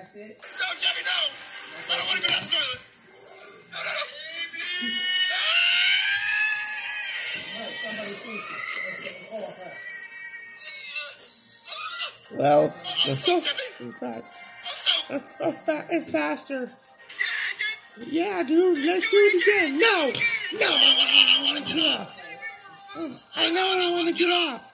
That's it. No, Jimmy, no! I don't want to go down the toilet. No, no, no. Somebody sees it. Well, it's faster. Yeah, dude, let's do it again. No, I know I want to get off.